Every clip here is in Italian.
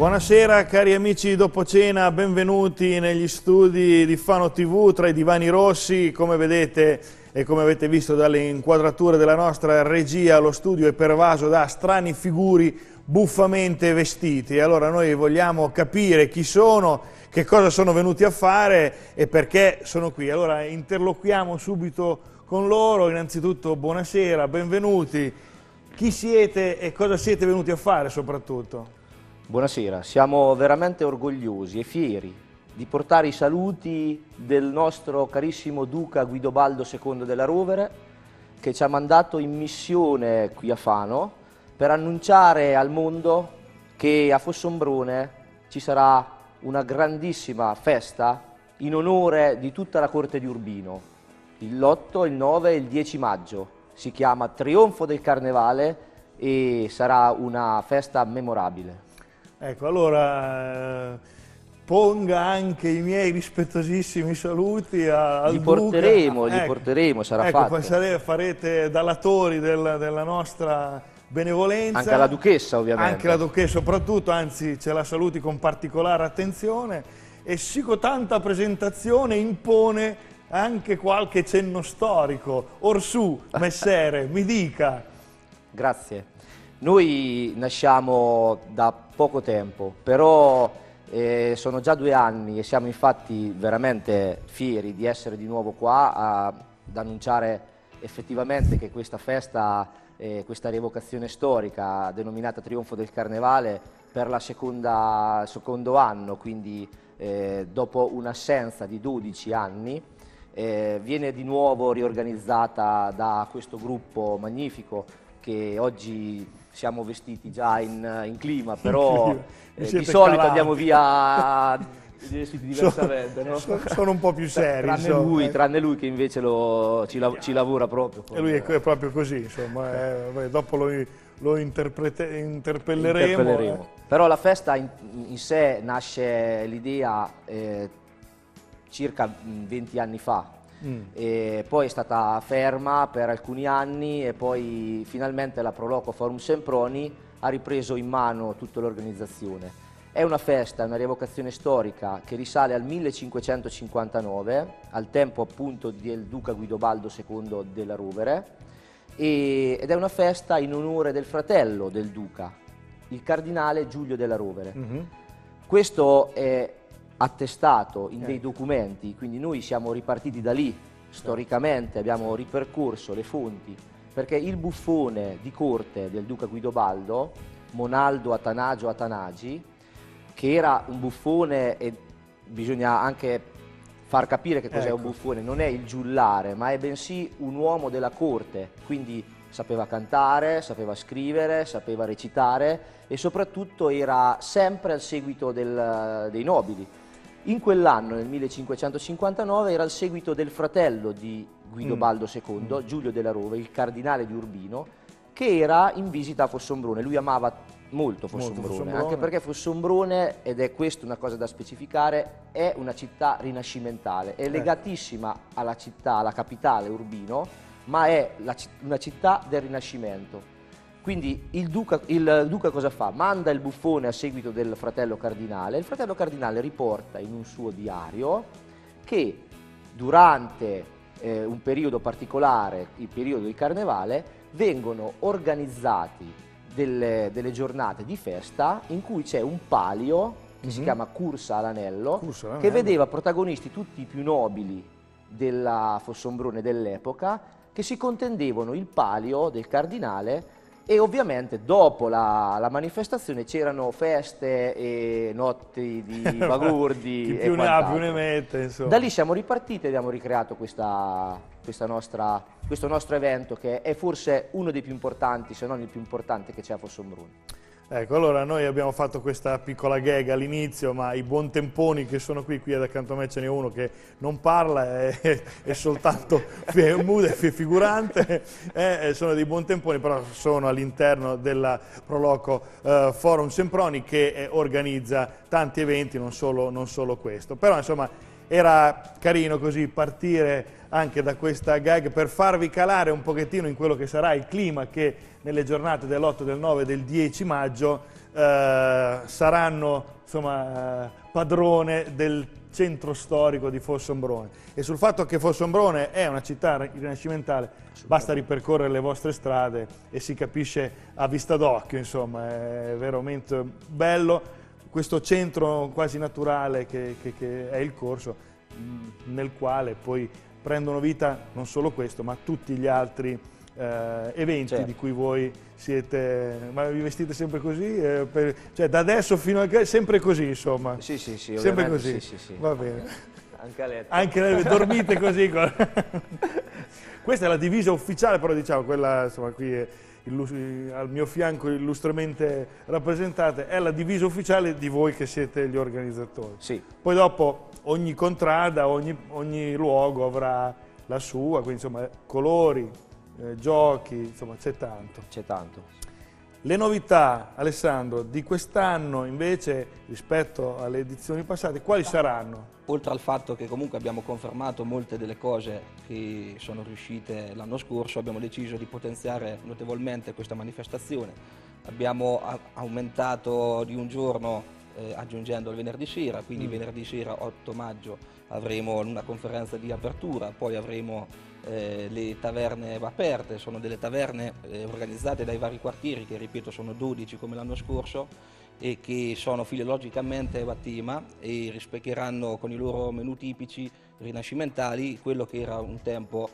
Buonasera cari amici dopo cena, benvenuti negli studi di Fano TV tra i divani rossi. Come vedete e come avete visto dalle inquadrature della nostra regia, lo studio è pervaso da strani figuri buffamente vestiti. Allora noi vogliamo capire chi sono, che cosa sono venuti a fare e perché sono qui. Allora interloquiamo subito con loro. Innanzitutto buonasera, benvenuti. Chi siete e cosa siete venuti a fare soprattutto? Buonasera, siamo veramente orgogliosi e fieri di portare i saluti del nostro carissimo Duca Guidobaldo II della Rovere, che ci ha mandato in missione qui a Fano per annunciare al mondo che a Fossombrone ci sarà una grandissima festa in onore di tutta la corte di Urbino, l'8, il 9 e il 10 maggio. Si chiama Trionfo del Carnevale e sarà una festa memorabile. Ecco, allora ponga anche i miei rispettosissimi saluti al Li porteremo, Duca. li porteremo, sarà ecco, fatto. Farete dallatori della nostra benevolenza. Anche la Duchessa ovviamente. Anche la Duchessa soprattutto, anzi ce la saluti con particolare attenzione. E sico tanta presentazione impone anche qualche cenno storico. Orsù, messere, mi dica. Grazie. Noi nasciamo da poco tempo, però sono già 2 anni e siamo infatti veramente fieri di essere di nuovo qua ad annunciare effettivamente che questa festa, questa rievocazione storica denominata Trionfo del Carnevale per il secondo anno, quindi dopo un'assenza di 12 anni, viene di nuovo riorganizzata da questo gruppo magnifico che oggi siamo vestiti già in clima, però di solito calati. andiamo via vestiti diversamente. Sono un po' più seri. Tranne lui che invece ci lavora proprio. E lui è proprio così, insomma, dopo lo interpelleremo. Però la festa in sé nasce l'idea circa 20 anni fa. E poi è stata ferma per alcuni anni e poi finalmente la Proloco Forum Semproni ha ripreso in mano tutta l'organizzazione. È una festa, una rievocazione storica che risale al 1559, al tempo appunto del Duca Guidobaldo II della Rovere, ed è una festa in onore del fratello del Duca, il cardinale Giulio della Rovere. Questo è attestato in dei documenti, quindi noi siamo ripartiti da lì, storicamente abbiamo ripercorso le fonti, perché il buffone di corte del Duca Guidobaldo, Monaldo Atanagio Atanagi, che era un buffone, e bisogna anche far capire che cos'è un buffone, non è il giullare, ma è bensì un uomo della corte, quindi sapeva cantare, sapeva scrivere, sapeva recitare e soprattutto era sempre al seguito dei nobili. In quell'anno, nel 1559, era al seguito del fratello di Guidobaldo II, Giulio della Rovere, il cardinale di Urbino, che era in visita a Fossombrone. Lui amava molto Fossombrone, anche perché Fossombrone, ed è questa una cosa da specificare, è una città rinascimentale, è legatissima alla città, alla capitale Urbino, ma è una città del Rinascimento. Quindi il Duca cosa fa? Manda il buffone a seguito del fratello cardinale. Il fratello cardinale riporta in un suo diario che durante un periodo particolare, il periodo di Carnevale, vengono organizzati delle giornate di festa in cui c'è un palio che si chiama Cursa all'Anello, che vedeva protagonisti tutti i più nobili della Fossombrone dell'epoca che si contendevano il palio del cardinale. E ovviamente dopo la manifestazione c'erano feste e notti di bagurdi. Chi più ne ha più ne mette, insomma. Da lì siamo ripartiti e abbiamo ricreato questo nostro evento, che è forse uno dei più importanti, se non il più importante che c'è a Fossombrone. Ecco, allora noi abbiamo fatto questa piccola gag all'inizio, ma i buontemponi che sono qui ad accanto a me ce n'è uno che non parla, è soltanto mudo e figurante, sono dei buontemponi, però sono all'interno della Proloco Forum Semproni che organizza tanti eventi, non solo questo. Però insomma era carino così partire anche da questa gag per farvi calare un pochettino in quello che sarà il clima che nelle giornate dell'8, del 9 e del 10 maggio saranno insomma, padrone del centro storico di Fossombrone. E sul fatto che Fossombrone è una città rinascimentale basta ripercorrere le vostre strade e si capisce a vista d'occhio, insomma, è veramente bello questo centro quasi naturale che è il Corso, nel quale poi prendono vita non solo questo, ma tutti gli altri eventi, certo, di cui voi siete. Ma vi vestite sempre così? Cioè da adesso fino a sempre così, insomma? Sì, sempre così. Sì. Va bene. Anche a letto. Anche a letto, dormite così. Questa è la divisa ufficiale, però diciamo quella, insomma, qui è al mio fianco illustramente rappresentate, è la divisa ufficiale di voi che siete gli organizzatori. Sì. Poi dopo ogni contrada, ogni luogo avrà la sua, quindi insomma colori, giochi, insomma c'è tanto. C'è tanto. Le novità, Alessandro, di quest'anno invece rispetto alle edizioni passate, quali saranno? Oltre al fatto che comunque abbiamo confermato molte delle cose che sono riuscite l'anno scorso, abbiamo deciso di potenziare notevolmente questa manifestazione. Abbiamo aumentato di un giorno aggiungendo il venerdì sera, quindi venerdì sera 8 maggio avremo una conferenza di apertura, poi avremo le taverne aperte, sono delle taverne organizzate dai vari quartieri, che ripeto sono 12 come l'anno scorso, e che sono filologicamente a tema e rispecchieranno con i loro menù tipici rinascimentali quello che era un tempo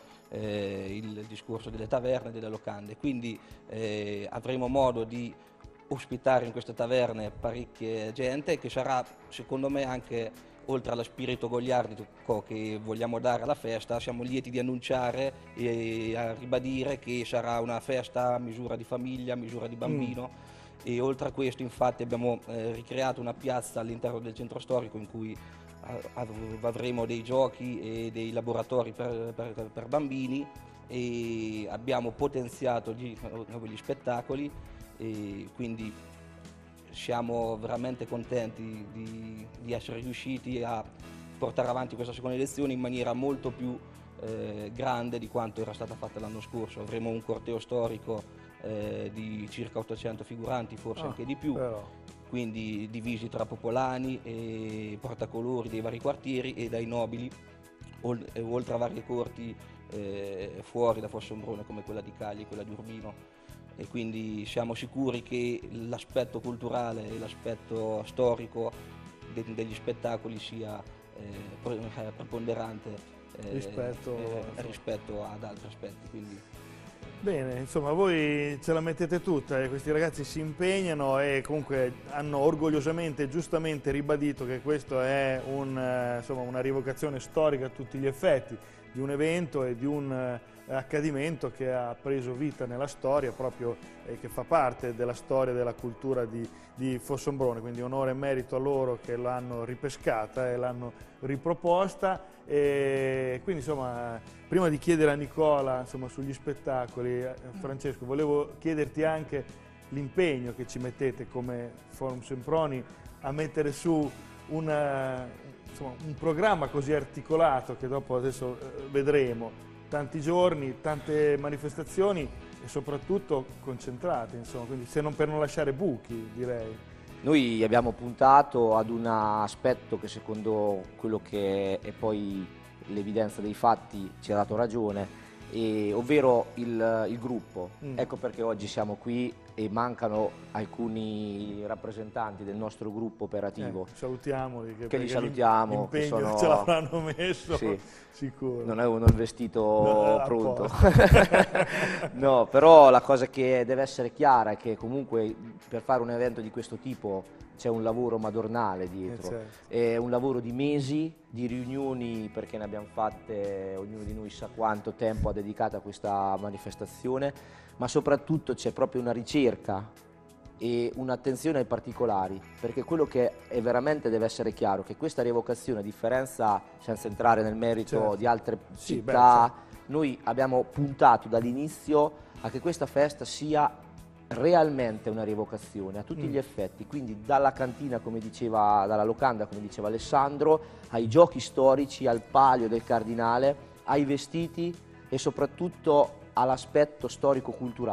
il discorso delle taverne e delle locande. Quindi avremo modo di ospitare in queste taverne parecchia gente, che sarà secondo me anche, oltre allo spirito goliardico che vogliamo dare alla festa, siamo lieti di annunciare e a ribadire che sarà una festa a misura di famiglia, a misura di bambino. E oltre a questo infatti abbiamo ricreato una piazza all'interno del centro storico in cui avremo dei giochi e dei laboratori per bambini, e abbiamo potenziato gli spettacoli, e quindi siamo veramente contenti di essere riusciti a portare avanti questa seconda edizione in maniera molto più grande di quanto era stata fatta l'anno scorso. Avremo un corteo storico di circa 800 figuranti, forse anche di più, quindi divisi tra popolani e portacolori dei vari quartieri e dai nobili, oltre a varie corti fuori da Fossombrone come quella di Cagli e quella di Urbino. E quindi siamo sicuri che l'aspetto culturale e l'aspetto storico degli spettacoli sia preponderante rispetto ad altri aspetti. Quindi. Bene, insomma voi ce la mettete tutta, questi ragazzi si impegnano e comunque hanno orgogliosamente e giustamente ribadito che questo è insomma, una rievocazione storica a tutti gli effetti di un evento e di un accadimento che ha preso vita nella storia proprio e che fa parte della storia e della cultura di Fossombrone, quindi onore e merito a loro che l'hanno ripescata e l'hanno riproposta. E quindi insomma, prima di chiedere a Nicola insomma, sugli spettacoli, Francesco, volevo chiederti anche l'impegno che ci mettete come Forum Semproni a mettere su un programma così articolato che dopo adesso vedremo, tanti giorni, tante manifestazioni e soprattutto concentrate, insomma, quindi per non lasciare buchi, direi. Noi abbiamo puntato ad un aspetto che secondo quello che è poi l'evidenza dei fatti ci ha dato ragione, ovvero il gruppo. Ecco perché oggi siamo qui e mancano alcuni rappresentanti del nostro gruppo operativo. Salutiamoli. Che li salutiamo. Che ce l'avranno messo, sì, sicuro. Non avevano il vestito pronto. No, però la cosa che deve essere chiara è che comunque per fare un evento di questo tipo c'è un lavoro madornale dietro, certo. È un lavoro di mesi, di riunioni, perché ne abbiamo fatte, ognuno di noi sa quanto tempo ha dedicato a questa manifestazione, ma soprattutto c'è proprio una ricerca e un'attenzione ai particolari, perché quello che è veramente deve essere chiaro, che questa rievocazione, a differenza, senza entrare nel merito, certo, di altre città, noi abbiamo puntato dall'inizio a che questa festa sia realmente una rievocazione a tutti gli effetti, quindi dalla cantina, come diceva, dalla locanda, come diceva Alessandro, ai giochi storici, al palio del Cardinale, ai vestiti e soprattutto all'aspetto storico-culturale.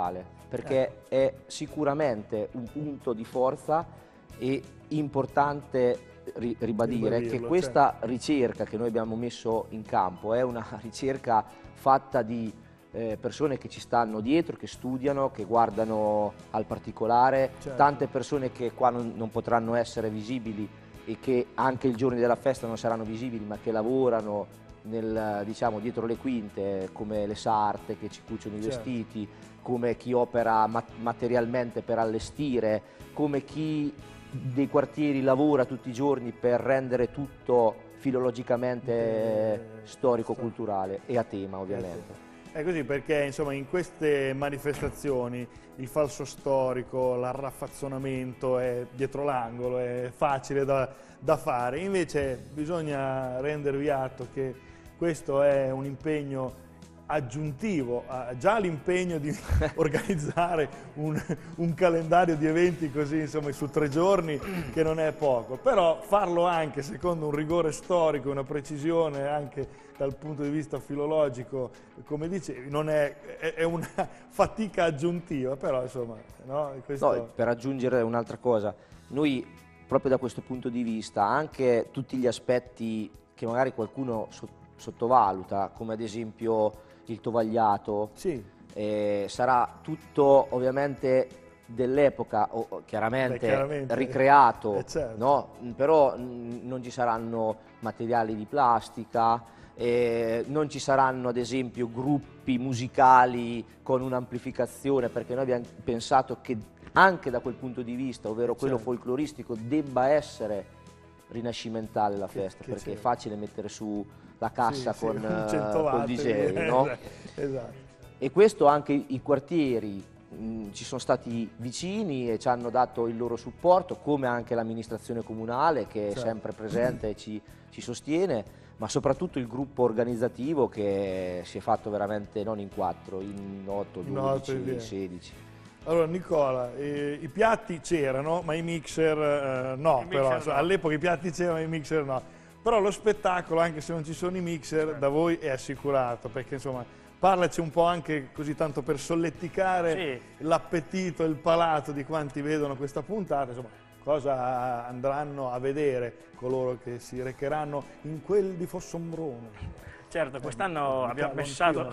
perché è sicuramente un punto di forza e importante ribadire che questa ricerca che noi abbiamo messo in campo è una ricerca fatta di persone che ci stanno dietro, che studiano, che guardano al particolare, tante persone che qua non potranno essere visibili e che anche il giorno della festa non saranno visibili, ma che lavorano diciamo, dietro le quinte, come le sarte che ci cuciono i vestiti, come chi opera materialmente per allestire, come chi dei quartieri lavora tutti i giorni per rendere tutto filologicamente storico-culturale e a tema, ovviamente. È così perché insomma in queste manifestazioni il falso storico, l'arraffazzonamento è dietro l'angolo, è facile da fare, invece bisogna rendervi atto che questo è un impegno aggiuntivo, già l'impegno di organizzare un calendario di eventi così insomma su 3 giorni che non è poco, però farlo anche secondo un rigore storico, una precisione anche dal punto di vista filologico, come dicevi, non è una fatica aggiuntiva, però insomma... No, per aggiungere un'altra cosa, noi proprio da questo punto di vista, anche tutti gli aspetti che magari qualcuno sottovaluta, come ad esempio il tovagliato, sarà tutto ovviamente dell'epoca, chiaramente ricreato, no? Però non ci saranno materiali di plastica, non ci saranno ad esempio gruppi musicali con un'amplificazione, perché noi abbiamo pensato che anche da quel punto di vista, ovvero quello folcloristico, debba essere rinascimentale la festa, perché è facile mettere su la cassa con DJ, no? Esatto. E questo anche i quartieri ci sono stati vicini e ci hanno dato il loro supporto, come anche l'amministrazione comunale che è sempre presente e ci sostiene, ma soprattutto il gruppo organizzativo che si è fatto veramente non in 4, in 8, 12, 16. Allora Nicola, i piatti c'erano, ma i mixer no, però all'epoca i piatti c'erano, ma i mixer no. Però lo spettacolo, anche se non ci sono i mixer, da voi è assicurato, perché insomma parlaci un po' anche così tanto per solleticare l'appetito e il palato di quanti vedono questa puntata, insomma cosa andranno a vedere coloro che si recheranno in quel di Fossombrone. Certo, quest'anno abbiamo pensato...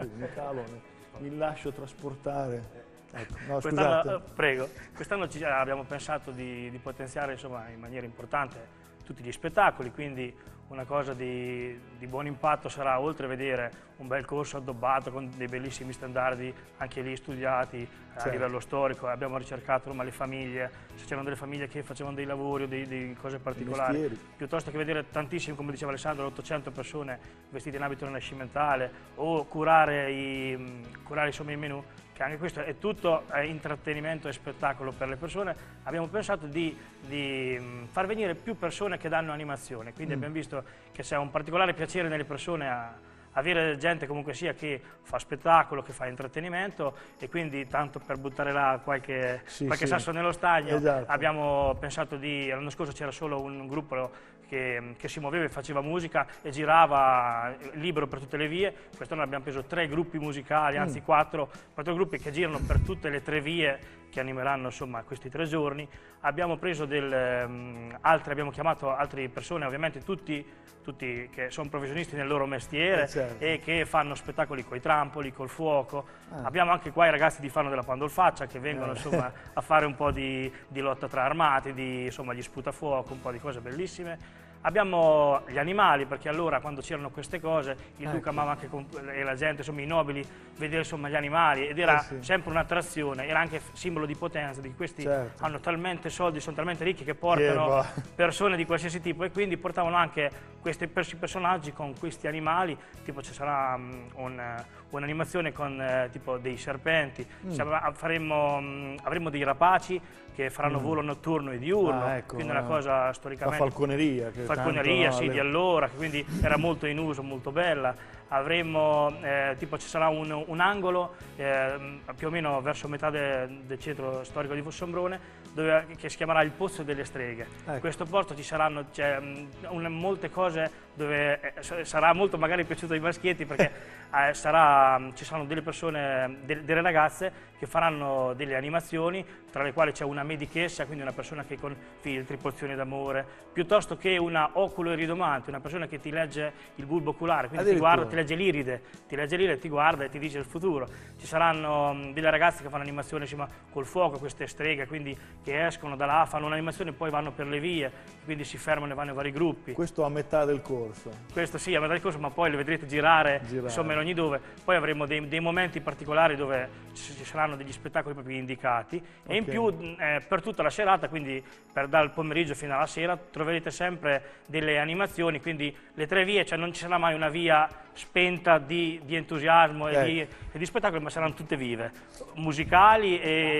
Mi lascio trasportare. Ecco, no, quest'anno abbiamo pensato di potenziare insomma, in maniera importante tutti gli spettacoli, quindi una cosa di buon impatto sarà, oltre a vedere un bel corso addobbato con dei bellissimi standardi anche lì studiati a livello storico, abbiamo ricercato le famiglie, se c'erano delle famiglie che facevano dei lavori o delle cose particolari, piuttosto che vedere tantissimi, come diceva Alessandro, 800 persone vestite in abito rinascimentale o curare insomma, i menù, che anche questo è tutto intrattenimento e spettacolo per le persone. Abbiamo pensato di far venire più persone che danno animazione, quindi abbiamo visto che c'è un particolare piacere nelle persone avere gente comunque sia che fa spettacolo, che fa intrattenimento, e quindi tanto per buttare là qualche sasso nello stagno abbiamo pensato l'anno scorso c'era solo un gruppo che si muoveva e faceva musica e girava libero per tutte le vie, quest'anno abbiamo preso 3 gruppi musicali, anzi 4 gruppi che girano per tutte le 3 vie che animeranno insomma questi 3 giorni. Abbiamo preso abbiamo chiamato altre persone, ovviamente tutti che sono professionisti nel loro mestiere e che fanno spettacoli coi trampoli, col fuoco. Abbiamo anche qua i ragazzi di Fano della Pandolfaccia che vengono insomma a fare un po' di lotta tra armati, insomma gli sputafuoco, un po' di cose bellissime. Abbiamo gli animali, perché allora quando c'erano queste cose il duca amava anche e la gente, insomma i nobili, vedere insomma gli animali, ed era sempre un'attrazione, era anche simbolo di potenza, di questi hanno talmente soldi, sono talmente ricchi che portano persone di qualsiasi tipo, e quindi portavano anche questi personaggi con questi animali, tipo ci sarà un'animazione con tipo dei serpenti, avremo dei rapaci che faranno volo notturno e diurno, quindi una cosa storicamente... La falconeria. Di allora, che quindi era molto in uso, molto bella. Avremo, tipo ci sarà un angolo, più o meno verso metà del centro storico di Fossombrone, che si chiamerà il Pozzo delle Streghe. In questo posto ci saranno molte cose dove sarà molto magari piaciuto ai maschietti, perché ci saranno delle persone, delle ragazze che faranno delle animazioni, tra le quali c'è una medichessa, quindi una persona che con filtri, pozioni d'amore, piuttosto che una oculo-iridomante, una persona che ti legge il bulbo oculare, quindi ti guarda, ti legge l'iride, ti guarda e ti dice il futuro. Ci saranno delle ragazze che fanno animazioni col fuoco, queste streghe, quindi che escono da là, fanno un'animazione e poi vanno per le vie, quindi si fermano e vanno in vari gruppi. Questo a metà del corso. Questo sì, a metà del corso, ma poi le vedrete girare. Insomma in ogni dove. Poi avremo dei momenti particolari dove ci saranno degli spettacoli proprio indicati, e in più per tutta la serata, quindi dal pomeriggio fino alla sera, troverete sempre delle animazioni, quindi le 3 vie, cioè non ci sarà mai una via spenta di entusiasmo e di spettacolo, ma saranno tutte vive, musicali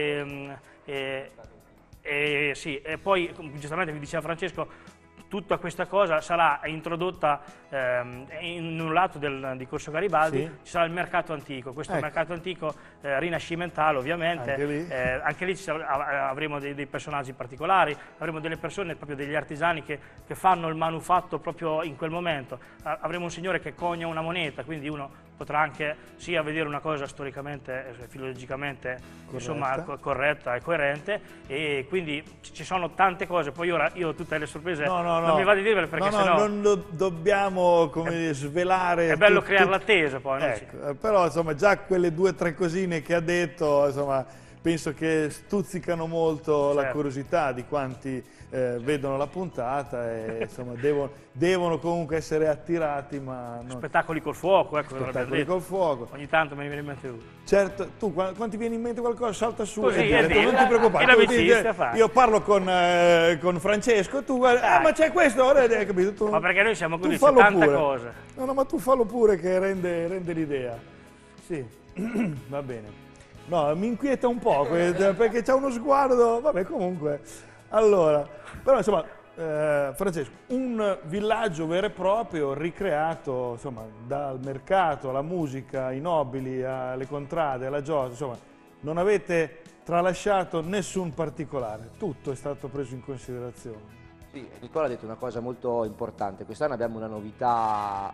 sì, e poi giustamente vi diceva Francesco, tutta questa cosa sarà introdotta in un lato di Corso Garibaldi, ci sarà il mercato antico, questo mercato antico rinascimentale ovviamente, anche lì avremo dei personaggi particolari, avremo delle persone, proprio degli artigiani che fanno il manufatto proprio in quel momento, avremo un signore che cogna una moneta, quindi uno potrà anche sia vedere una cosa storicamente, filologicamente corretta e coerente, e quindi ci sono tante cose. Poi ora io tutte le sorprese non mi va di dirvele, perché sennò non dobbiamo svelare. È bello creare l'attesa poi. Ecco, però insomma già quelle 2 o 3 cosine che ha detto, insomma, penso che stuzzicano molto la curiosità di quanti vedono la puntata e insomma devono comunque essere attirati. Ma spettacoli col fuoco, ecco, spettacoli col fuoco. Ogni tanto me ne viene in mente uno. Certo, tu quando ti viene in mente qualcosa salta su così, non ti preoccupare. Io parlo con Francesco, tu guarda, ma c'è questo, hai capito? Tu, ma perché noi siamo così, c'è tante cose. No, ma tu fallo pure, che rende l'idea. Sì, va bene. No, mi inquieta un po' perché c'ha uno sguardo, vabbè, comunque. Allora, però insomma, Francesco, un villaggio vero e proprio, ricreato, insomma, dal mercato alla musica, ai nobili, alle contrade, alla giostra, insomma, non avete tralasciato nessun particolare, tutto è stato preso in considerazione. Sì, Nicola ha detto una cosa molto importante, quest'anno abbiamo una novità,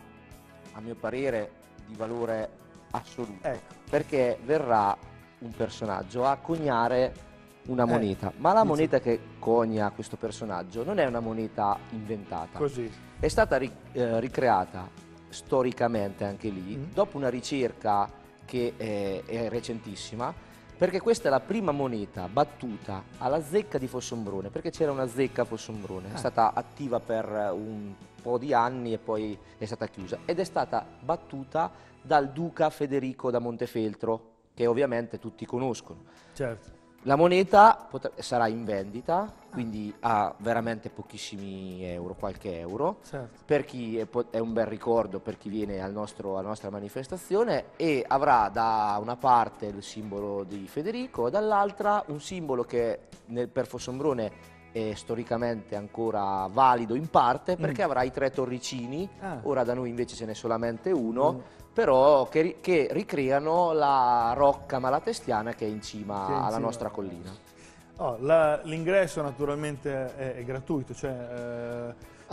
a mio parere, di valore assoluto, perché verrà un personaggio a coniare una moneta, ma la moneta che conia questo personaggio non è una moneta inventata, è stata ricreata storicamente anche lì, dopo una ricerca che è recentissima, perché questa è la prima moneta battuta alla zecca di Fossombrone, perché c'era una zecca a Fossombrone, è stata attiva per un po' di anni e poi è stata chiusa, ed è stata battuta dal duca Federico da Montefeltro, che ovviamente tutti conoscono. Certo. La moneta sarà in vendita, quindi a veramente pochissimi euro, qualche euro, per chi è un bel ricordo per chi viene alla nostra manifestazione, e avrà da una parte il simbolo di Federico, dall'altra un simbolo che per Fossombrone è storicamente ancora valido in parte, perché avrà i 3 torricini, ora da noi invece ce n'è solamente uno, però che ricreano la rocca malatestiana che è in cima alla nostra collina. L'ingresso naturalmente è gratuito, cioè,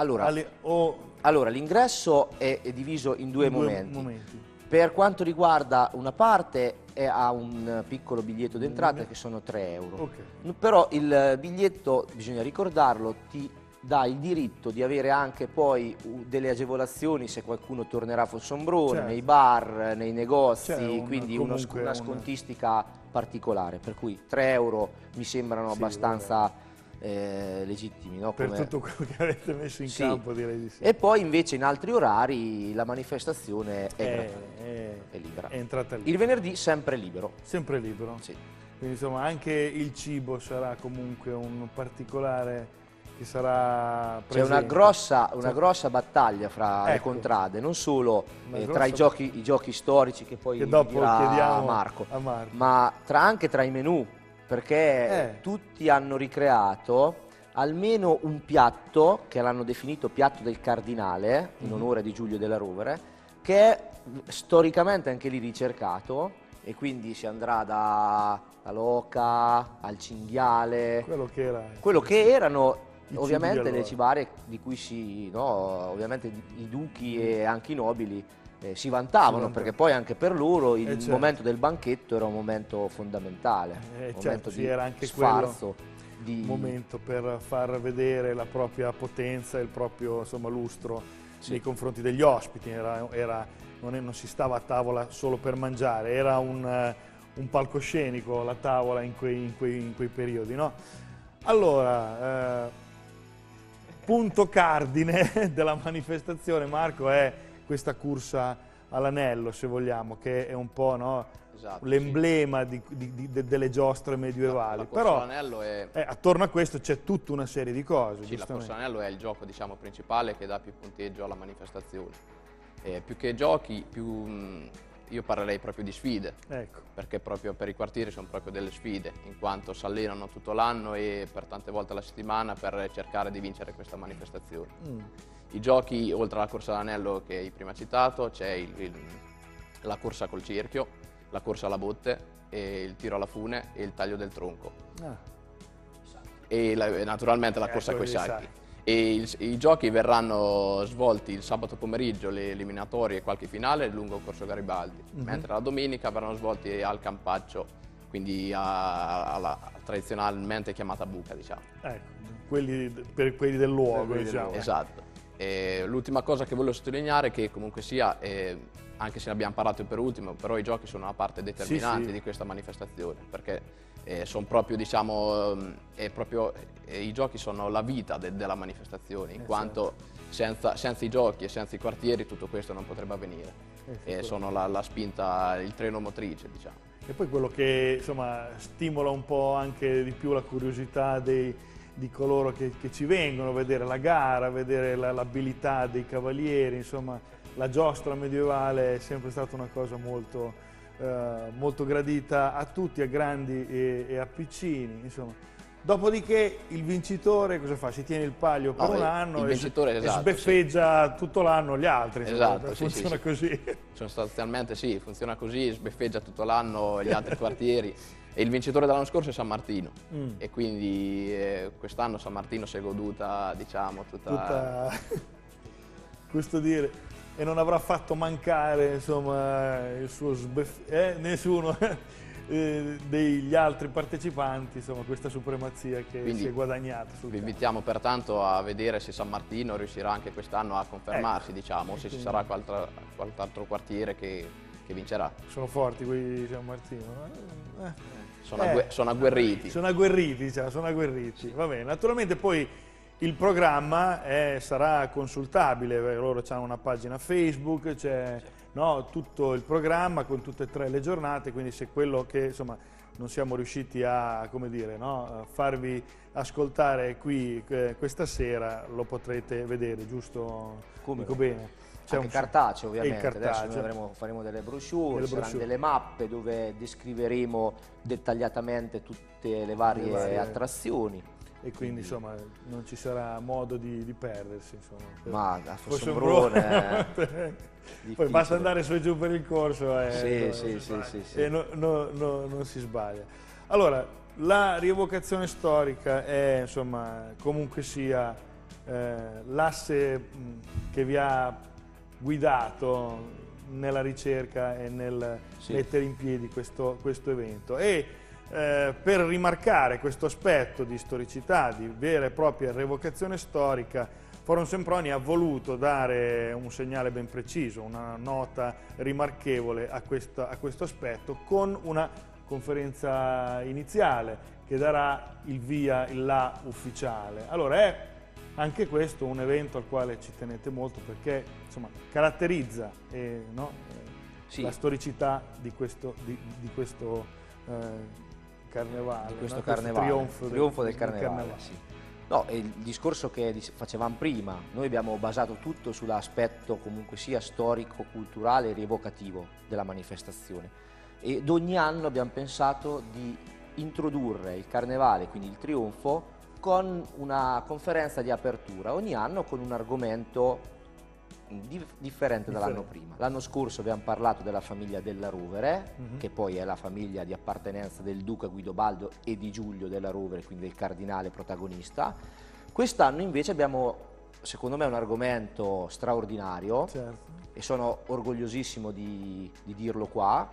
allora l'ingresso è diviso in due momenti. Per quanto riguarda una parte ha un piccolo biglietto d'entrata che sono 3 euro, però il biglietto, bisogna ricordarlo, ti dà il diritto di avere anche poi delle agevolazioni se qualcuno tornerà a Fossombrone, nei bar, nei negozi, quindi una scontistica particolare, per cui 3 euro mi sembrano abbastanza legittimi, no? Per tutto quello che avete messo in campo, direi di sì. E poi invece in altri orari la manifestazione è libera. È entrata lì. Il venerdì sempre libero. Sempre libero? Sì. Quindi insomma anche il cibo sarà comunque un particolare che sarà presente. C'è una grossa battaglia fra le contrade, non solo tra i giochi storici che poi dopo dirà Marco, ma anche tra i menù, perché tutti hanno ricreato almeno un piatto che l'hanno definito piatto del cardinale, in onore di Giulio della Rovere, che è storicamente anche lì ricercato, e quindi si andrà da l'oca al cinghiale, quello che erano Ovviamente le cibarie di cui ovviamente i duchi e anche i nobili si vantavano, perché poi anche per loro il certo. momento del banchetto era un momento fondamentale, un certo, momento sì, di era anche sfarzo. Un momento per far vedere la propria potenza e il proprio lustro nei confronti degli ospiti. Non si stava a tavola solo per mangiare, era un palcoscenico la tavola in quei periodi, no? Allora, punto cardine della manifestazione, Marco, è questa corsa all'anello, se vogliamo, che è un po', no, esatto, l'emblema delle giostre medievali. La corsa Però all'anello è... attorno a questo c'è tutta una serie di cose. Sì, la corsa all'anello è il gioco, diciamo, principale che dà più punteggio alla manifestazione. Più che giochi, io parlerei proprio di sfide, ecco. Perché proprio per i quartieri sono proprio delle sfide, in quanto si allenano tutto l'anno e per tante volte alla settimana per cercare di vincere questa manifestazione. I giochi, oltre alla corsa all'anello che hai prima citato, c'è la corsa col cerchio, la corsa alla botte, e il tiro alla fune e il taglio del tronco. E naturalmente la corsa coi sacchi. E i giochi verranno svolti il sabato pomeriggio, le eliminatorie e qualche finale lungo Corso Garibaldi, mentre la domenica verranno svolti al Campaccio, quindi tradizionalmente chiamata buca, diciamo. Ecco, per quelli del luogo, diciamo. Esatto. L'ultima cosa che voglio sottolineare è che comunque sia, anche se ne abbiamo parlato per ultimo, però i giochi sono una parte determinante di questa manifestazione, perché sono proprio, diciamo, i giochi sono la vita della manifestazione, in quanto senza i giochi e senza i quartieri tutto questo non potrebbe avvenire. Sono la spinta, il treno motrice, diciamo. E poi quello che stimola un po' anche di più la curiosità di coloro che ci vengono a vedere la gara, a vedere l'abilità dei cavalieri, insomma, la giostra medievale è sempre stata una cosa molto gradita a tutti, a grandi e a piccini, insomma. Dopodiché il vincitore cosa fa? Si tiene il palio per un anno e sbeffeggia tutto l'anno gli altri, esatto, funziona così. Sostanzialmente sì, funziona così, sbeffeggia tutto l'anno gli altri quartieri. E il vincitore dell'anno scorso è San Martino, e quindi quest'anno San Martino si è goduta, diciamo, tutta... questo dire, e non avrà fatto mancare, insomma, il suo nessuno degli altri partecipanti, insomma, questa supremazia che quindi si è guadagnata. Vi invitiamo pertanto a vedere se San Martino riuscirà anche quest'anno a confermarsi, diciamo, o se ci sarà qualche quartiere che vincerà. Sono forti quelli di San Martino. Sono agguerriti. Sono agguerriti, sono agguerriti. Va bene, naturalmente poi il programma sarà consultabile, loro hanno una pagina Facebook, c'è tutto il programma con tutte e 3 le giornate, quindi se quello che non siamo riusciti a, come dire, a farvi ascoltare qui questa sera lo potrete vedere, giusto? Dico bene? C'è anche cartaceo, ovviamente. Cartaceo. Adesso noi faremo delle brochure, saranno delle mappe dove descriveremo dettagliatamente tutte le varie attrazioni. E quindi insomma non ci sarà modo di perdersi, insomma. Ma a Fossombrone poi basta andare su e giù per il corso e non si sbaglia. Allora, la rievocazione storica è, insomma, comunque sia l'asse che vi ha guidato nella ricerca e nel mettere in piedi questo evento. E per rimarcare questo aspetto di storicità, di vera e propria rievocazione storica, Forum Semproni ha voluto dare un segnale ben preciso, una nota rimarchevole a questo aspetto, con una conferenza iniziale che darà il via, il là ufficiale. Allora è anche questo un evento al quale ci tenete molto, perché insomma caratterizza la storicità di questo carnevale, di questo carnevale, trionfo del carnevale. Sì. No, è il discorso che facevamo prima, noi abbiamo basato tutto sull'aspetto comunque sia storico, culturale e rievocativo della manifestazione, ed ogni anno abbiamo pensato di introdurre il carnevale, quindi il trionfo, con una conferenza di apertura, ogni anno con un argomento differente dall'anno prima. L'anno scorso abbiamo parlato della famiglia della Rovere, che poi è la famiglia di appartenenza del duca Guidobaldo e di Giulio della Rovere, quindi del cardinale protagonista. Quest'anno invece abbiamo, secondo me, un argomento straordinario, Certo. e sono orgogliosissimo di dirlo qua.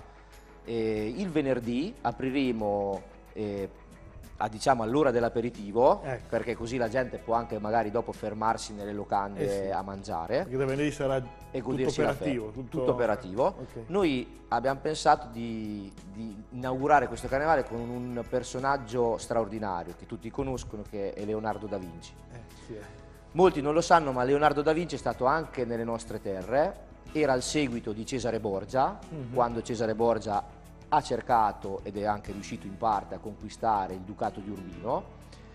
Il venerdì apriremo diciamo all'ora dell'aperitivo, Ecco. perché così la gente può anche magari dopo fermarsi nelle locande Sì. a mangiare Perché da venerdì sarà e tutto godersi la operativo. tutto operativo. Ok. Noi abbiamo pensato di inaugurare questo carnevale con un personaggio straordinario che tutti conoscono, che è Leonardo da Vinci. Sì. Molti non lo sanno, ma Leonardo da Vinci è stato anche nelle nostre terre, era il seguito di Cesare Borgia, quando Cesare Borgia ha cercato, ed è anche riuscito in parte, a conquistare il Ducato di Urbino,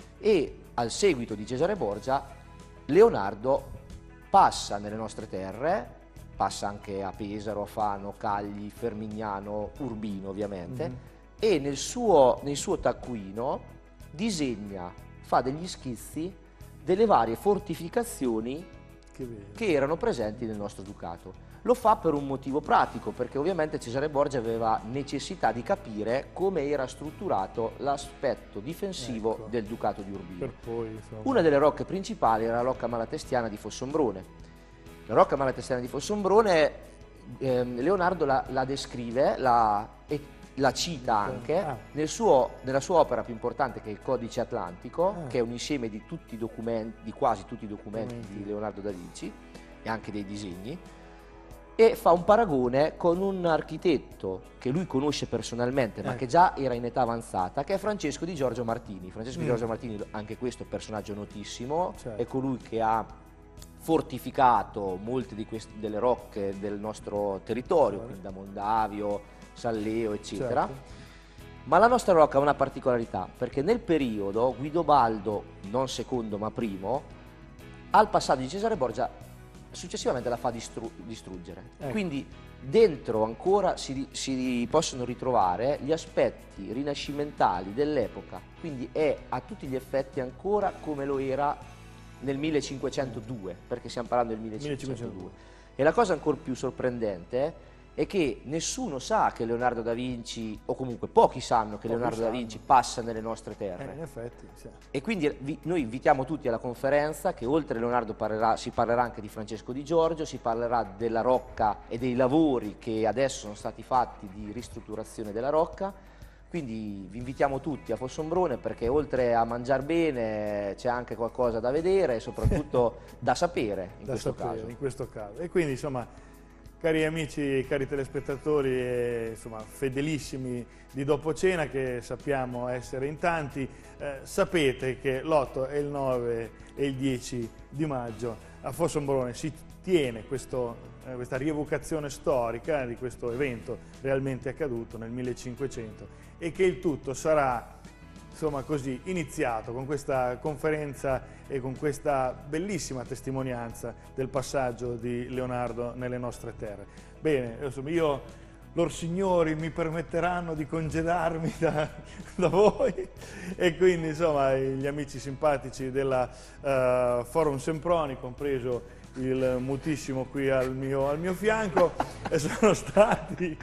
e al seguito di Cesare Borgia Leonardo passa nelle nostre terre, passa anche a Pesaro, a Fano, Cagli, Fermignano, Urbino ovviamente, e nel suo taccuino disegna, fa degli schizzi delle varie fortificazioni Che bello. che erano presenti nel nostro Ducato. Lo fa per un motivo pratico, perché ovviamente Cesare Borgia aveva necessità di capire come era strutturato l'aspetto difensivo Ecco. del Ducato di Urbino. Per poi, insomma. Una delle rocche principali era la Rocca Malatestiana di Fossombrone. La Rocca Malatestiana di Fossombrone, Leonardo la descrive, e la cita anche nella sua opera più importante, che è il Codice Atlantico, che è un insieme di tutti i documenti, di quasi tutti i documenti di Leonardo da Vinci e anche dei disegni, e fa un paragone con un architetto che lui conosce personalmente, ma che già era in età avanzata, che è Francesco di Giorgio Martini. Francesco di Giorgio Martini, anche questo personaggio notissimo, Certo. è colui che ha fortificato molte delle rocche del nostro territorio, quindi da Mondavio, Salleo, eccetera. Certo. Ma la nostra rocca ha una particolarità, perché nel periodo Guidobaldo, non secondo ma primo, al passaggio di Cesare Borgia, successivamente la fa distruggere. Ecco. Quindi dentro ancora si possono ritrovare gli aspetti rinascimentali dell'epoca, quindi è a tutti gli effetti ancora come lo era nel 1502, perché stiamo parlando del 1502. E la cosa ancora più sorprendente è che nessuno sa che Leonardo da Vinci, o comunque pochi sanno che Leonardo da Vinci passa nelle nostre terre. In effetti, sì. E quindi noi invitiamo tutti alla conferenza, che oltre a Leonardo si parlerà anche di Francesco di Giorgio, si parlerà della rocca e dei lavori che adesso sono stati fatti di ristrutturazione della rocca. Quindi vi invitiamo tutti a Fossombrone, perché oltre a mangiare bene c'è anche qualcosa da vedere e soprattutto da sapere in questo caso. E quindi, insomma, cari amici, cari telespettatori, insomma, fedelissimi di Dopo Cena, che sappiamo essere in tanti, sapete che l'8 e il 9 e il 10 di maggio a Fossombrone si tiene questa rievocazione storica di questo evento realmente accaduto nel 1500, e che il tutto sarà, insomma, così iniziato con questa conferenza e con questa bellissima testimonianza del passaggio di Leonardo nelle nostre terre. Bene, insomma, lor signori mi permetteranno di congedarmi da voi, e quindi, insomma, gli amici simpatici della Forum Semproni, compreso il mutissimo qui al mio fianco, sono stati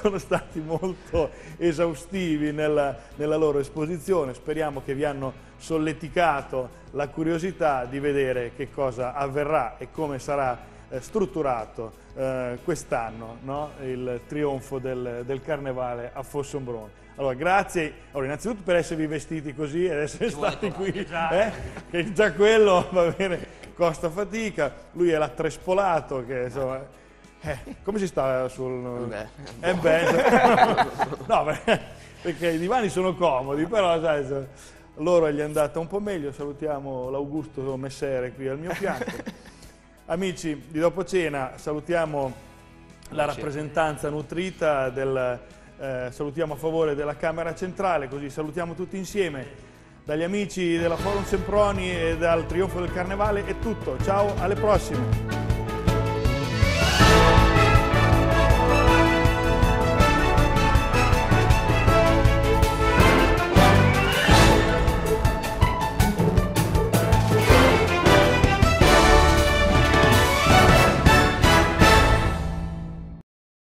molto esaustivi nella loro esposizione. Speriamo che vi hanno solleticato la curiosità di vedere che cosa avverrà e come sarà strutturato quest'anno, no? Il trionfo del Carnevale a Fossombrone. Allora, grazie innanzitutto per esservi vestiti così ed essere stati qui, che già quello va bene, costa fatica. Lui è l'attrespolato, che insomma, come si sta sul... no, perché i divani sono comodi, però sai, loro gli è andata un po' meglio. Salutiamo l'Augusto Messere qui al mio fianco. Amici di Dopo Cena, salutiamo la rappresentanza nutrita salutiamo a favore della Camera Centrale, così salutiamo tutti insieme. Dagli amici della Forum Semproni e dal Trionfo del Carnevale è tutto, ciao, alle prossime!